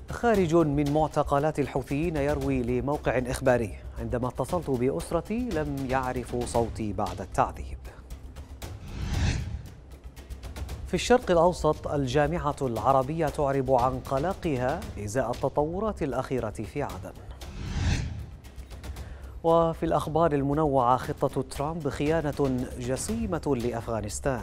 خارج من معتقلات الحوثيين يروي لموقع إخباري: عندما اتصلت بأسرتي لم يعرفوا صوتي بعد التعذيب. في الشرق الأوسط، الجامعة العربية تعرب عن قلقها إزاء التطورات الأخيرة في عدن. وفي الأخبار المنوعة، خطة ترامب خيانة جسيمة لأفغانستان.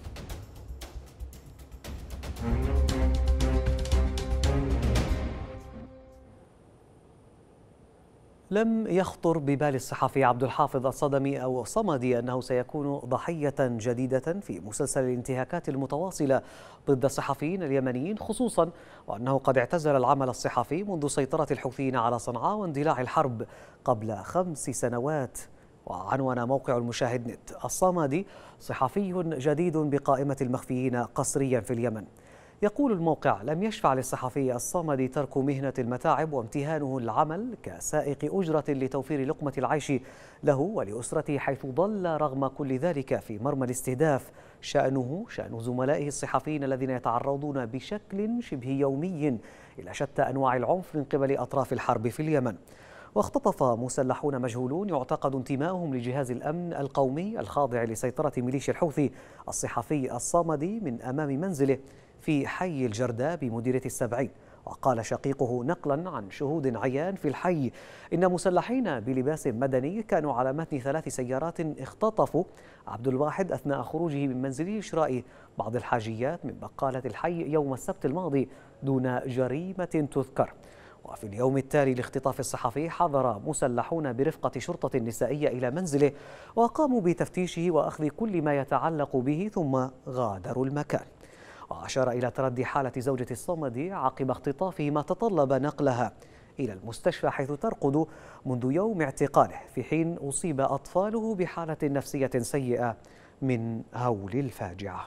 لم يخطر ببال الصحفي عبد الحافظ الصمدي أنه سيكون ضحية جديدة في مسلسل الانتهاكات المتواصلة ضد الصحفيين اليمنيين، خصوصا وأنه قد اعتزل العمل الصحفي منذ سيطرة الحوثيين على صنعاء واندلاع الحرب قبل 5 سنوات. وعنون موقع المشاهد نت: الصمدي صحفي جديد بقائمة المخفيين قسريا في اليمن. يقول الموقع: لم يشفع للصحفي الصمدي ترك مهنة المتاعب وامتهانه العمل كسائق أجرة لتوفير لقمة العيش له ولأسرته، حيث ظل رغم كل ذلك في مرمى الاستهداف. شأنه شأن زملائه الصحفيين الذين يتعرضون بشكل شبه يومي إلى شتى أنواع العنف من قبل أطراف الحرب في اليمن. واختطف مسلحون مجهولون يعتقد انتمائهم لجهاز الأمن القومي الخاضع لسيطرة ميليشيا الحوثي الصحفي الصمدي من أمام منزله في حي الجرداء بمديرية السبعين. وقال شقيقه نقلا عن شهود عيان في الحي إن مسلحين بلباس مدني كانوا على متن 3 سيارات اختطفوا عبد الواحد أثناء خروجه من منزله لشراء بعض الحاجيات من بقالة الحي يوم السبت الماضي دون جريمة تذكر. وفي اليوم التالي لاختطاف الصحفي، حضر مسلحون برفقة شرطة نسائية إلى منزله وقاموا بتفتيشه وأخذ كل ما يتعلق به ثم غادروا المكان. وأشار إلى تردي حالة زوجة الصمدي عقب اختطافه، ما تطلب نقلها إلى المستشفى حيث ترقد منذ يوم اعتقاله، في حين أصيب أطفاله بحالة نفسية سيئة من هول الفاجعة.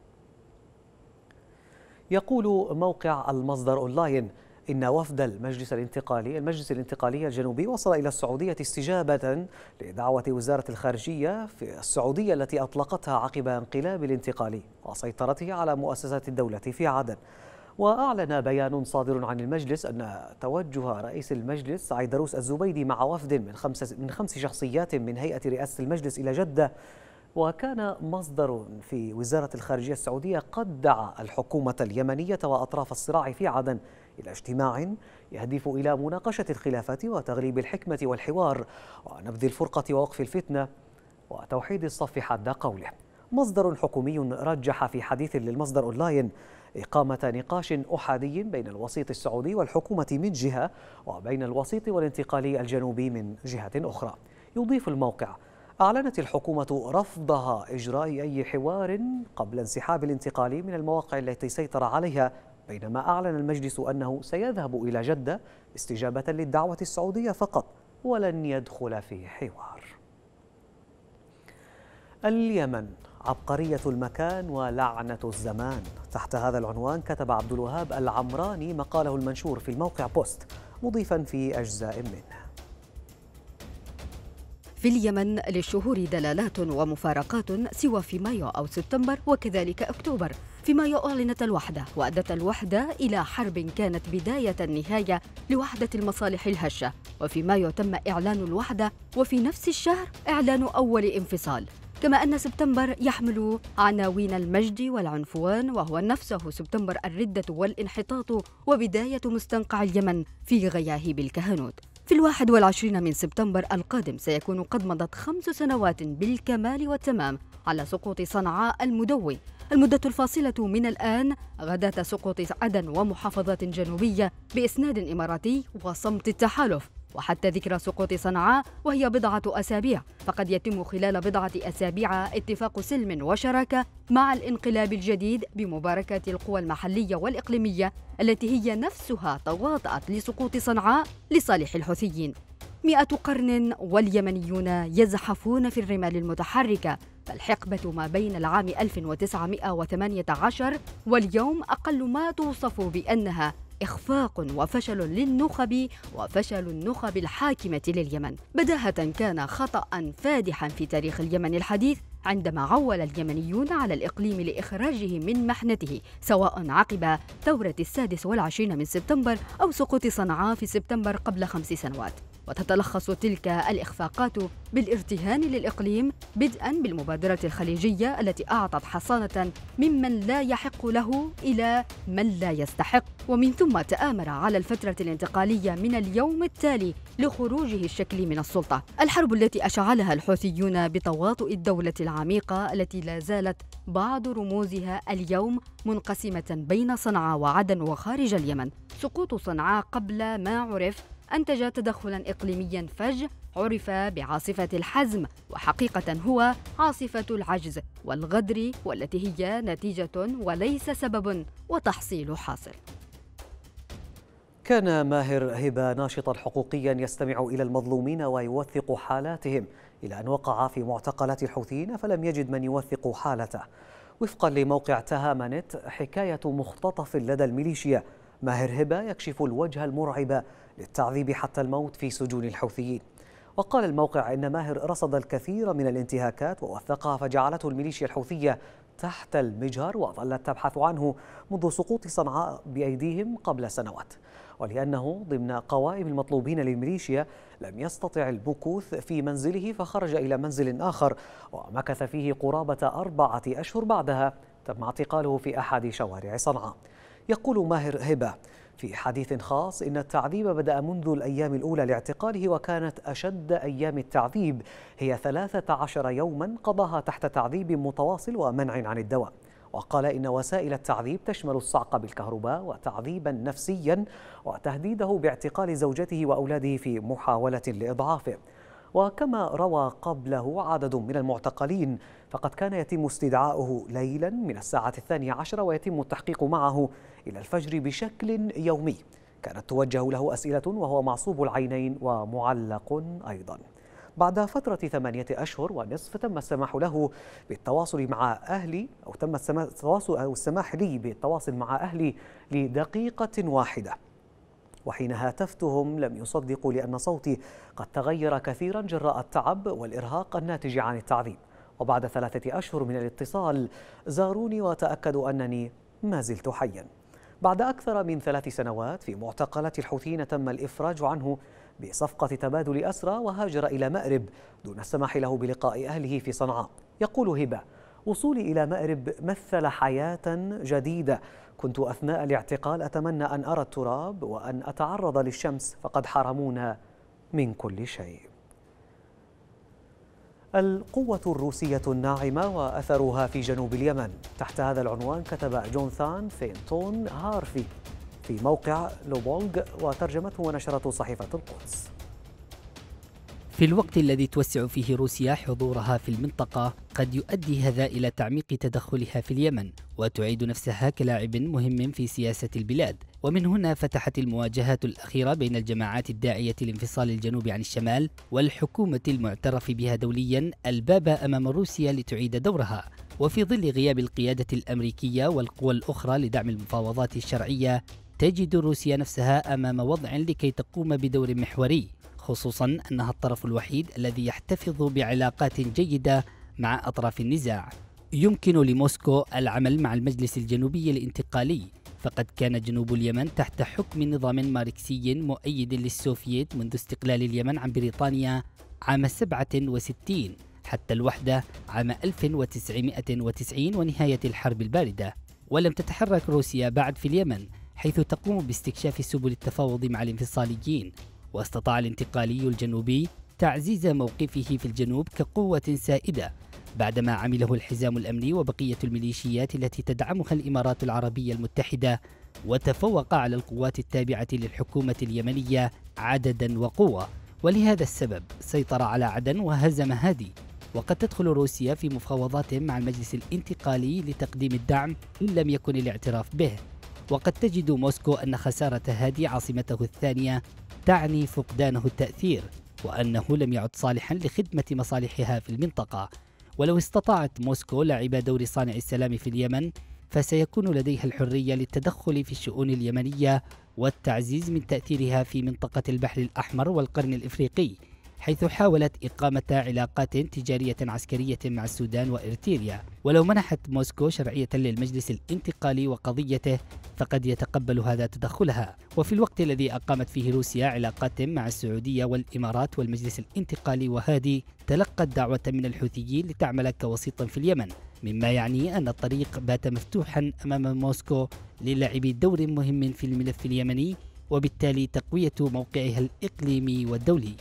يقول موقع المصدر أونلاين إن وفد المجلس الانتقالي الجنوبي وصل إلى السعودية استجابة لدعوة وزارة الخارجية في السعودية التي أطلقتها عقب انقلاب الانتقالي وسيطرته على مؤسسات الدولة في عدن. وأعلن بيان صادر عن المجلس أن توجه رئيس المجلس عيدروس الزبيدي مع وفد من 5 شخصيات من هيئة رئاسة المجلس إلى جدة. وكان مصدر في وزارة الخارجية السعودية قد دعا الحكومة اليمنية وأطراف الصراع في عدن إلى اجتماع يهدف إلى مناقشة الخلافات وتغليب الحكمة والحوار ونبذ الفرقة ووقف الفتنة وتوحيد الصف حد قوله. مصدر حكومي رجح في حديث للمصدر أونلاين إقامة نقاش أحادي بين الوسيط السعودي والحكومة من جهة وبين الوسيط والانتقالي الجنوبي من جهة أخرى. يضيف الموقع: أعلنت الحكومة رفضها إجراء أي حوار قبل انسحاب الانتقالي من المواقع التي سيطر عليها، بينما أعلن المجلس أنه سيذهب إلى جدة استجابة للدعوة السعودية فقط ولن يدخل في حوار. اليمن: عبقرية المكان ولعنة الزمان. تحت هذا العنوان كتب عبد الوهاب العمراني مقاله المنشور في الموقع بوست، مضيفا في أجزاء منه: في اليمن للشهور دلالات ومفارقات سوى في مايو أو سبتمبر وكذلك أكتوبر. في مايو أعلنت الوحدة وأدت الوحدة إلى حرب كانت بداية النهاية لوحدة المصالح الهشة، وفي مايو تم إعلان الوحدة وفي نفس الشهر إعلان أول انفصال. كما أن سبتمبر يحمل عناوين المجد والعنفوان، وهو نفسه سبتمبر الردة والانحطاط وبداية مستنقع اليمن في غياهب الكهنوت. في 21 من سبتمبر القادم سيكون قد مضت 5 سنوات بالكمال والتمام على سقوط صنعاء المدوي. المدة الفاصلة من الآن غداة سقوط عدن ومحافظات جنوبية بإسناد إماراتي وصمت التحالف. وحتى ذكرى سقوط صنعاء وهي بضعة أسابيع، فقد يتم خلال بضعة أسابيع اتفاق سلم وشراكة مع الانقلاب الجديد بمباركة القوى المحلية والإقليمية التي هي نفسها تواطأت لسقوط صنعاء لصالح الحوثيين. 100 قرن واليمنيون يزحفون في الرمال المتحركة، فالحقبة ما بين العام 1918 واليوم أقل ما توصف بأنها إخفاق وفشل للنخب وفشل النخب الحاكمة لليمن. بداهة كان خطأ فادحا في تاريخ اليمن الحديث عندما عول اليمنيون على الإقليم لإخراجه من محنته، سواء عقب ثورة 26 من سبتمبر أو سقوط صنعاء في سبتمبر قبل 5 سنوات. وتتلخص تلك الإخفاقات بالارتهان للإقليم، بدءاً بالمبادرة الخليجية التي أعطت حصانة ممن لا يحق له إلى من لا يستحق، ومن ثم تآمر على الفترة الانتقالية من اليوم التالي لخروجه الشكلي من السلطة. الحرب التي أشعلها الحوثيون بتواطؤ الدولة العميقة التي لا زالت بعض رموزها اليوم منقسمة بين صنعاء وعدن وخارج اليمن. سقوط صنعاء قبل ما عرف أنتج تدخلاً إقليمياً فج عرف بعاصفة الحزم، وحقيقة هو عاصفة العجز والغدر، والتي هي نتيجة وليس سبب وتحصيل حاصل. كان ماهر هبة ناشطاً حقوقياً يستمع إلى المظلومين ويوثق حالاتهم، إلى أن وقع في معتقلات الحوثيين فلم يجد من يوثق حالته. وفقاً لموقع تهامنت، حكاية مختطف لدى الميليشيا. ماهر هبة يكشف الوجه المرعب للتعذيب حتى الموت في سجون الحوثيين. وقال الموقع إن ماهر رصد الكثير من الانتهاكات ووثقها، فجعلته الميليشيا الحوثية تحت المجهر وظلت تبحث عنه منذ سقوط صنعاء بأيديهم قبل سنوات. ولأنه ضمن قوائم المطلوبين للميليشيا لم يستطع المكوث في منزله، فخرج إلى منزل آخر ومكث فيه قرابة 4 أشهر. بعدها تم اعتقاله في أحد شوارع صنعاء. يقول ماهر هبة في حديث خاص إن التعذيب بدأ منذ الأيام الأولى لاعتقاله، وكانت أشد أيام التعذيب هي 13 يوما قضاها تحت تعذيب متواصل ومنع عن الدواء. وقال إن وسائل التعذيب تشمل الصعق بالكهرباء وتعذيبا نفسيا وتهديده باعتقال زوجته وأولاده في محاولة لإضعافه. وكما روى قبله عدد من المعتقلين، فقد كان يتم استدعاؤه ليلا من الساعة 12 ويتم التحقيق معه إلى الفجر بشكل يومي. كانت توجه له أسئلة وهو معصوب العينين ومعلق أيضا. بعد فترة 8 أشهر ونصف تم السماح له بالتواصل مع أهلي، أو تم السماح لي بالتواصل مع أهلي لدقيقة واحدة، وحين هاتفتهم لم يصدقوا لأن صوتي قد تغير كثيرا جراء التعب والإرهاق الناتج عن التعذيب. وبعد 3 أشهر من الاتصال زاروني وتأكدوا أنني ما زلت حيا. بعد أكثر من 3 سنوات في معتقلات الحوثيين تم الإفراج عنه بصفقة تبادل أسرى، وهاجر إلى مأرب دون السماح له بلقاء أهله في صنعاء. يقول هبة: وصولي إلى مأرب مثل حياة جديدة. كنت أثناء الاعتقال أتمنى أن أرى التراب وأن أتعرض للشمس، فقد حرمونا من كل شيء. القوة الروسية الناعمة وأثرها في جنوب اليمن. تحت هذا العنوان كتب جونثان فينتون هارفي في موقع لوبونغ، وترجمته ونشرته صحيفة القدس. في الوقت الذي توسع فيه روسيا حضورها في المنطقة، قد يؤدي هذا إلى تعميق تدخلها في اليمن وتعيد نفسها كلاعب مهم في سياسة البلاد. ومن هنا فتحت المواجهات الأخيرة بين الجماعات الداعية لانفصال الجنوب عن الشمال والحكومة المعترف بها دوليا الباب أمام روسيا لتعيد دورها. وفي ظل غياب القيادة الأمريكية والقوى الأخرى لدعم المفاوضات الشرعية، تجد روسيا نفسها أمام وضع لكي تقوم بدور محوري، خصوصا أنها الطرف الوحيد الذي يحتفظ بعلاقات جيدة مع أطراف النزاع. يمكن لموسكو العمل مع المجلس الجنوبي الانتقالي، فقد كان جنوب اليمن تحت حكم نظام ماركسي مؤيد للسوفييت منذ استقلال اليمن عن بريطانيا عام 67 حتى الوحدة عام 1990 ونهاية الحرب الباردة. ولم تتحرك روسيا بعد في اليمن، حيث تقوم باستكشاف سبل التفاوض مع الانفصاليين. واستطاع الانتقالي الجنوبي تعزيز موقفه في الجنوب كقوة سائدة بعدما عمله الحزام الأمني وبقية الميليشيات التي تدعمها الإمارات العربية المتحدة، وتفوق على القوات التابعة للحكومة اليمنية عددا وقوة. ولهذا السبب سيطر على عدن وهزم هادي. وقد تدخل روسيا في مفاوضات مع المجلس الانتقالي لتقديم الدعم إن لم يكن الاعتراف به. وقد تجد موسكو أن خسارة هادي عاصمته الثانية تعني فقدانه التأثير، وأنه لم يعد صالحا لخدمة مصالحها في المنطقة. ولو استطاعت موسكو لعب دور صانع السلام في اليمن، فسيكون لديها الحرية للتدخل في الشؤون اليمنية والتعزيز من تأثيرها في منطقة البحر الأحمر والقرن الإفريقي، حيث حاولت إقامة علاقات تجارية عسكرية مع السودان وإريتريا. ولو منحت موسكو شرعية للمجلس الانتقالي وقضيته فقد يتقبل هذا تدخلها. وفي الوقت الذي أقامت فيه روسيا علاقات مع السعودية والإمارات والمجلس الانتقالي وهادي تلقت دعوة من الحوثيين لتعمل كوسيط في اليمن، مما يعني أن الطريق بات مفتوحا أمام موسكو للعب دور مهم في الملف اليمني، وبالتالي تقوية موقعها الإقليمي والدولي.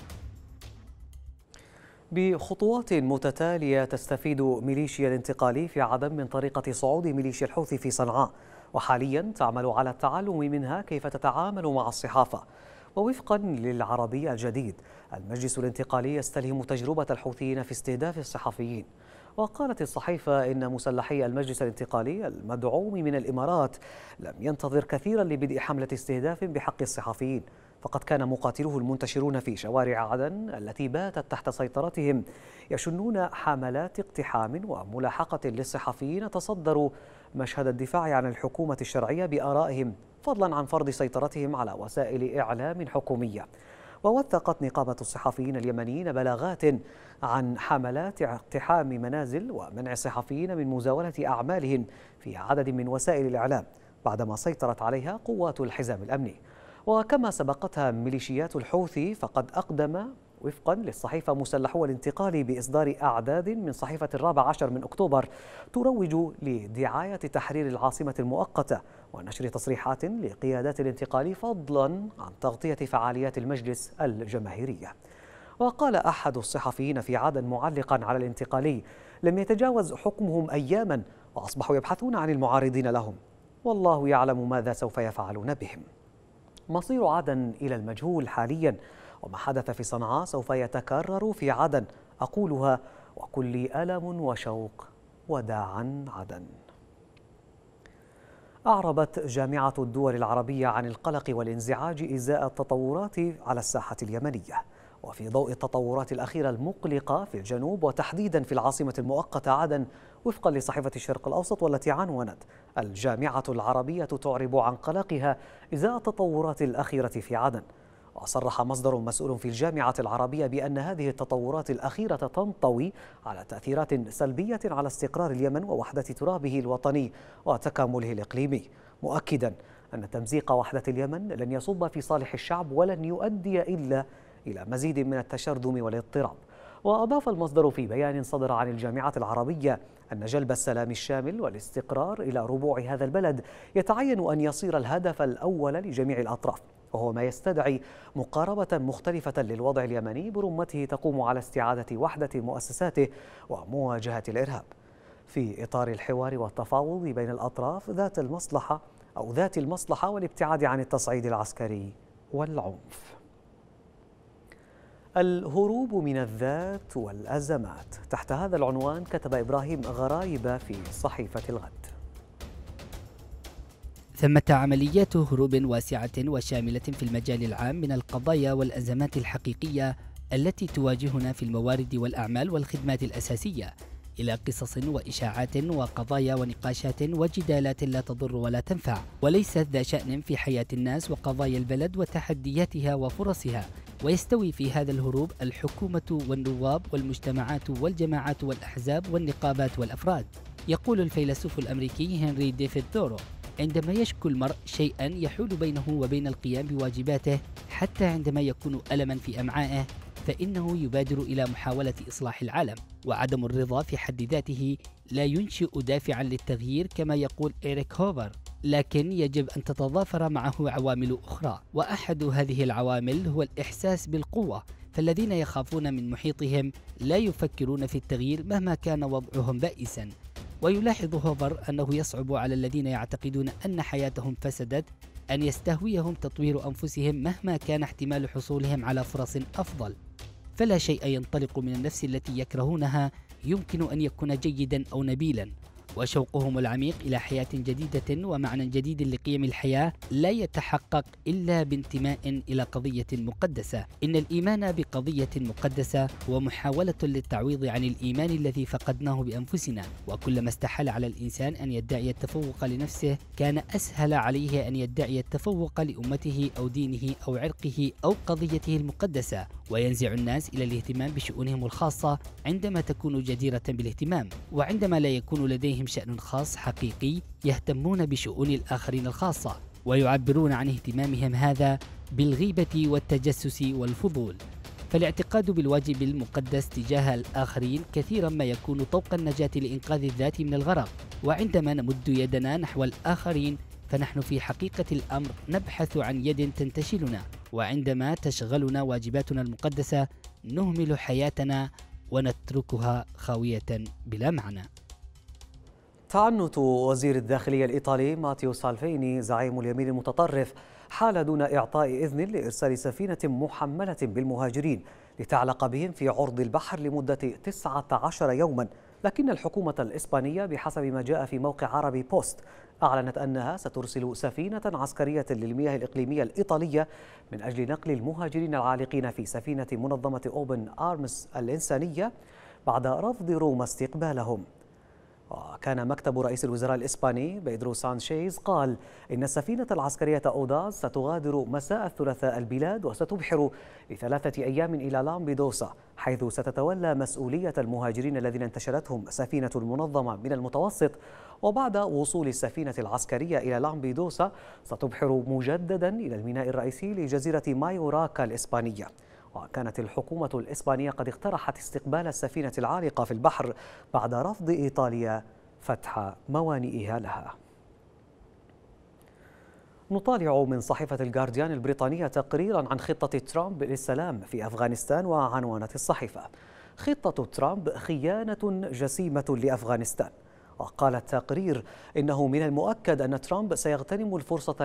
بخطوات متتالية تستفيد ميليشيا الانتقالي في عدن من طريقة صعود ميليشيا الحوثي في صنعاء، وحاليا تعمل على التعلم منها كيف تتعامل مع الصحافة. ووفقا للعربي الجديد، المجلس الانتقالي يستلهم تجربة الحوثيين في استهداف الصحفيين. وقالت الصحيفة إن مسلحي المجلس الانتقالي المدعوم من الإمارات لم ينتظر كثيرا لبدء حملة استهداف بحق الصحفيين، فقد كان مقاتلوه المنتشرون في شوارع عدن التي باتت تحت سيطرتهم يشنون حملات اقتحام وملاحقة للصحفيين تصدروا مشهد الدفاع عن الحكومة الشرعية بآرائهم، فضلا عن فرض سيطرتهم على وسائل إعلام حكومية. ووثقت نقابة الصحفيين اليمنيين بلاغات عن حملات اقتحام منازل ومنع الصحفيين من مزاولة أعمالهم في عدد من وسائل الإعلام بعدما سيطرت عليها قوات الحزام الأمني. وكما سبقتها ميليشيات الحوثي، فقد أقدم وفقا للصحيفة مسلحو الانتقال بإصدار أعداد من صحيفة 14 من أكتوبر تروج لدعاية تحرير العاصمة المؤقتة ونشر تصريحات لقيادات الانتقال، فضلا عن تغطية فعاليات المجلس الجماهيرية. وقال أحد الصحفيين في عدن معلقا على الانتقالي: لم يتجاوز حكمهم أياما وأصبحوا يبحثون عن المعارضين لهم، والله يعلم ماذا سوف يفعلون بهم. مصير عدن إلى المجهول حاليا، وما حدث في صنعاء سوف يتكرر في عدن. أقولها وكل ألم وشوق، وداعا عدن. أعربت جامعة الدول العربية عن القلق والانزعاج إزاء التطورات على الساحة اليمنية، وفي ضوء التطورات الأخيرة المقلقة في الجنوب وتحديدا في العاصمة المؤقتة عدن، وفقا لصحيفة الشرق الأوسط والتي عنونت: الجامعة العربية تعرب عن قلقها إزاء التطورات الأخيرة في عدن. وصرح مصدر مسؤول في الجامعة العربية بأن هذه التطورات الأخيرة تنطوي على تأثيرات سلبية على استقرار اليمن ووحدة ترابه الوطني وتكامله الإقليمي، مؤكدا أن تمزيق وحدة اليمن لن يصب في صالح الشعب ولن يؤدي إلا إلى مزيد من التشرذم والاضطراب. وأضاف المصدر في بيان صدر عن الجامعة العربية أن جلب السلام الشامل والاستقرار إلى ربوع هذا البلد يتعين أن يصير الهدف الأول لجميع الأطراف، وهو ما يستدعي مقاربة مختلفة للوضع اليمني برمته تقوم على استعادة وحدة مؤسساته ومواجهة الإرهاب في إطار الحوار والتفاوض بين الأطراف ذات المصلحة والابتعاد عن التصعيد العسكري والعنف. الهروب من الذات والأزمات، تحت هذا العنوان كتب إبراهيم غرايب في صحيفة الغد: ثمة عمليات هروب واسعة وشاملة في المجال العام من القضايا والأزمات الحقيقية التي تواجهنا في الموارد والأعمال والخدمات الأساسية، إلى قصص وإشاعات وقضايا ونقاشات وجدالات لا تضر ولا تنفع، وليست ذا شأن في حياة الناس وقضايا البلد وتحدياتها وفرصها. ويستوي في هذا الهروب الحكومة والنواب والمجتمعات والجماعات والأحزاب والنقابات والأفراد. يقول الفيلسوف الأمريكي هنري ديفيد ثورو: عندما يشكو المرء شيئا يحول بينه وبين القيام بواجباته، حتى عندما يكون ألما في أمعائه، فإنه يبادر إلى محاولة إصلاح العالم. وعدم الرضا في حد ذاته لا ينشئ دافعا للتغيير كما يقول إريك هوفر، لكن يجب أن تتضافر معه عوامل أخرى، وأحد هذه العوامل هو الإحساس بالقوة. فالذين يخافون من محيطهم لا يفكرون في التغيير مهما كان وضعهم بائسا. ويلاحظ هوفر أنه يصعب على الذين يعتقدون أن حياتهم فسدت أن يستهويهم تطوير أنفسهم مهما كان احتمال حصولهم على فرص أفضل. فلا شيء ينطلق من النفس التي يكرهونها يمكن أن يكون جيدا أو نبيلا، وشوقهم العميق إلى حياة جديدة ومعنى جديد لقيم الحياة لا يتحقق إلا بانتماء إلى قضية مقدسة. إن الإيمان بقضية مقدسة هو محاولة للتعويض عن الإيمان الذي فقدناه بأنفسنا، وكلما استحال على الإنسان أن يدعي التفوق لنفسه كان أسهل عليه أن يدعي التفوق لأمته أو دينه أو عرقه أو قضيته المقدسة، وينزع الناس إلى الاهتمام بشؤونهم الخاصة عندما تكون جديرة بالاهتمام، وعندما لا يكون لديهم شأن خاص حقيقي يهتمون بشؤون الآخرين الخاصة، ويعبرون عن اهتمامهم هذا بالغيبة والتجسس والفضول. فالاعتقاد بالواجب المقدس تجاه الآخرين كثيرا ما يكون طوق النجاة لإنقاذ الذات من الغرق، وعندما نمد يدنا نحو الآخرين فنحن في حقيقة الأمر نبحث عن يد تنتشلنا، وعندما تشغلنا واجباتنا المقدسة نهمل حياتنا ونتركها خاوية بلا معنى. تعنت وزير الداخلية الإيطالي ماتيو سالفيني زعيم اليمين المتطرف حال دون إعطاء إذن لإرسال سفينة محملة بالمهاجرين لتعلق بهم في عرض البحر لمدة 19 يوما، لكن الحكومة الإسبانية بحسب ما جاء في موقع عربي بوست أعلنت أنها سترسل سفينة عسكرية للمياه الإقليمية الإيطالية من أجل نقل المهاجرين العالقين في سفينة منظمة أوبن آرمز الإنسانية بعد رفض روما استقبالهم. وكان مكتب رئيس الوزراء الإسباني بيدرو سانشيز قال إن السفينة العسكرية أوداز ستغادر مساء الثلاثاء البلاد وستبحر ل3 أيام إلى لامبيدوسا، حيث ستتولى مسؤولية المهاجرين الذين انتشلتهم سفينة المنظمة من المتوسط، وبعد وصول السفينة العسكرية إلى لامبيدوسا ستبحر مجددا إلى الميناء الرئيسي لجزيرة مايوراكا الإسبانية. وكانت الحكومة الإسبانية قد اقترحت استقبال السفينة العالقة في البحر بعد رفض إيطاليا فتح موانئها لها. نطالع من صحيفة الجارديان البريطانية تقريرا عن خطة ترامب للسلام في أفغانستان، وعنوانت الصحيفة: خطة ترامب خيانة جسيمة لأفغانستان. وقال التقرير إنه من المؤكد أن ترامب سيغتنم الفرصة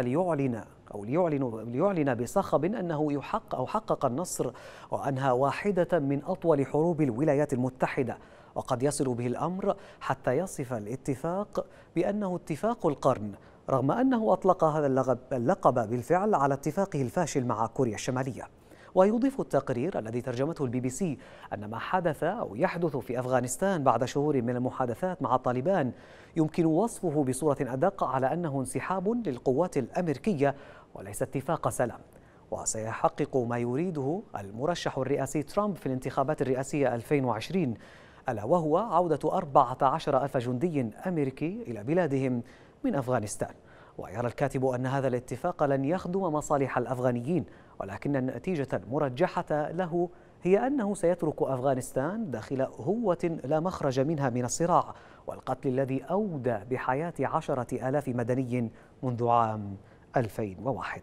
ليعلن بصخب أنه حقق النصر وأنهى واحدة من أطول حروب الولايات المتحدة، وقد يصل به الأمر حتى يصف الاتفاق بأنه اتفاق القرن، رغم أنه أطلق هذا اللقب بالفعل على اتفاقه الفاشل مع كوريا الشمالية. ويضيف التقرير الذي ترجمته الBBC أن ما حدث أو يحدث في أفغانستان بعد شهور من المحادثات مع طالبان يمكن وصفه بصورة أدق على أنه انسحاب للقوات الأمريكية وليس اتفاق سلام، وسيحقق ما يريده المرشح الرئاسي ترامب في الانتخابات الرئاسية 2020، ألا وهو عودة 14,000 جندي أمريكي إلى بلادهم من أفغانستان. ويرى الكاتب أن هذا الاتفاق لن يخدم مصالح الأفغانيين، ولكن النتيجة المرجحة له هي أنه سيترك أفغانستان داخل هوة لا مخرج منها من الصراع والقتل الذي أودى بحياة 10,000 مدني منذ عام 2001.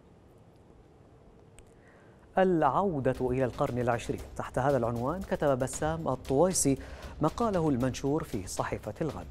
العودة إلى القرن العشرين، تحت هذا العنوان كتب بسام الطويسي مقاله المنشور في صحيفة الغد.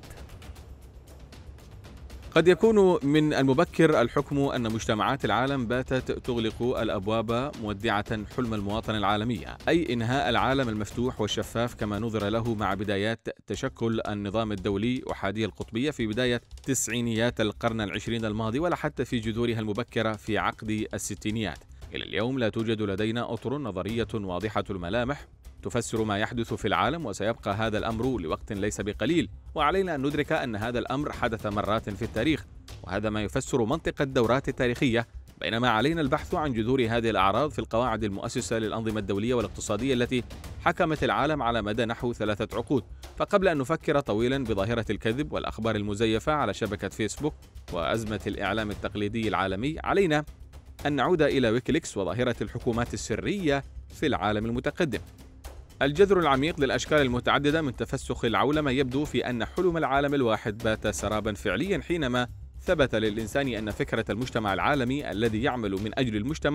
قد يكون من المبكر الحكم أن مجتمعات العالم باتت تغلق الأبواب مودعة حلم المواطنة العالمية، أي إنهاء العالم المفتوح والشفاف كما نظر له مع بدايات تشكل النظام الدولي أحادي القطبية في بداية تسعينيات القرن العشرين الماضي، ولا حتى في جذورها المبكرة في عقد الستينيات. إلى اليوم لا توجد لدينا أطر نظرية واضحة الملامح تفسر ما يحدث في العالم، وسيبقى هذا الأمر لوقت ليس بقليل، وعلينا أن ندرك أن هذا الأمر حدث مرات في التاريخ، وهذا ما يفسر منطق الدورات التاريخية، بينما علينا البحث عن جذور هذه الأعراض في القواعد المؤسسة للأنظمة الدولية والاقتصادية التي حكمت العالم على مدى نحو 3 عقود. فقبل أن نفكر طويلا بظاهرة الكذب والأخبار المزيفة على شبكة فيسبوك وأزمة الإعلام التقليدي العالمي، علينا أن نعود إلى ويكيليكس وظاهرة الحكومات السرية في العالم المتقدم. الجذر العميق للأشكال المتعددة من تفسخ العولمة يبدو في أن حلم العالم الواحد بات سرابا فعليا حينما ثبت للإنسان أن فكرة المجتمع العالمي الذي يعمل من أجل المجتمع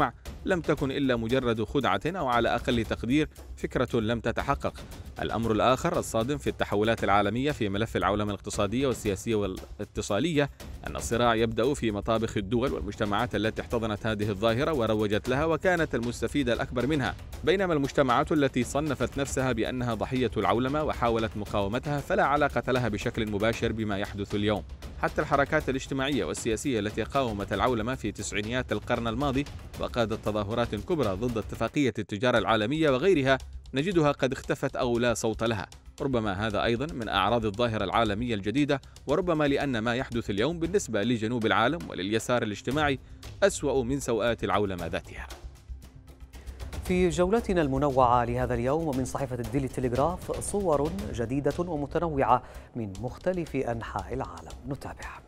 لم تكن إلا مجرد خدعة أو على أقل تقدير فكرة لم تتحقق. الأمر الآخر الصادم في التحولات العالمية في ملف العولمة الاقتصادية والسياسية والاتصالية أن الصراع يبدأ في مطابخ الدول والمجتمعات التي احتضنت هذه الظاهرة وروجت لها وكانت المستفيدة الأكبر منها، بينما المجتمعات التي صنفت نفسها بأنها ضحية العولمة وحاولت مقاومتها فلا علاقة لها بشكل مباشر بما يحدث اليوم. حتى الحركات الاجتماعية والسياسية التي قاومت العولمة في تسعينيات القرن الماضي وقادت تظاهرات كبرى ضد اتفاقية التجارة العالمية وغيرها نجدها قد اختفت أو لا صوت لها. ربما هذا أيضا من أعراض الظاهرة العالمية الجديدة، وربما لأن ما يحدث اليوم بالنسبة لجنوب العالم ولليسار الاجتماعي أسوأ من سوءات العولمة ذاتها. في جولتنا المنوعة لهذا اليوم ومن صحيفة الديلي تلغراف صور جديدة ومتنوعة من مختلف أنحاء العالم، نتابع.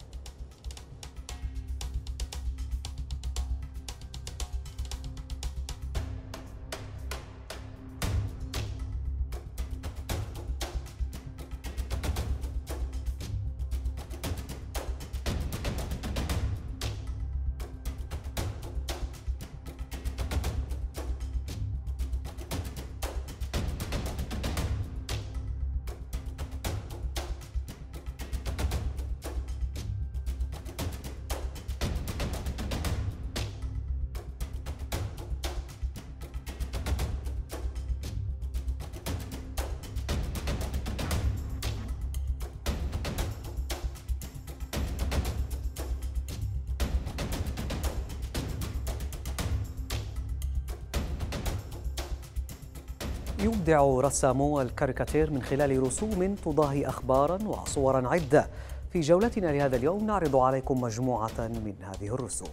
يبدع رسامو الكاريكاتير من خلال رسوم تضاهي أخباراً وصوراً عدة. في جولتنا لهذا اليوم نعرض عليكم مجموعة من هذه الرسوم.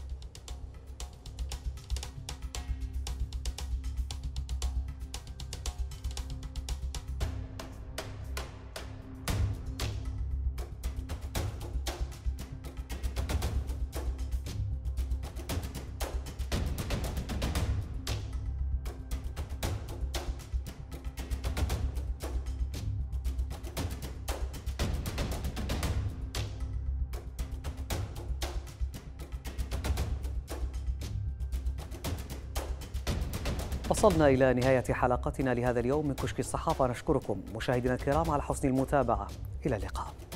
وصلنا إلى نهاية حلقتنا لهذا اليوم من كشك الصحافة. نشكركم مشاهدينا الكرام على حسن المتابعة. إلى اللقاء.